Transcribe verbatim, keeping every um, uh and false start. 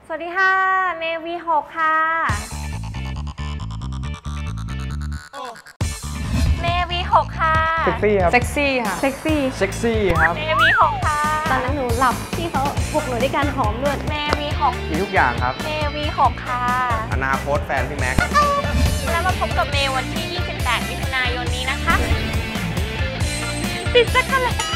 สวัสดีค่ะเมย์ วี หก ค่ะเมย์ วี หก ค่ะเซ็กซี่ครับเซ็กซี่ค่ะเซ็กซี่เซ็กซี่ครับเมย์ วี หก ค่ะตอนนั้นหนูหลับพี่เขาปลุกหนูด้วยการหอมด้วยเมย์ วี หกมีทุกอย่างครับเมย์ วี หก ค่ะอนาคตแฟนพี่แม็กแล้วมาพบกับเมย์วันที่ ยี่สิบแปด มิถุนายนนี้นะคะติดสักกันเลย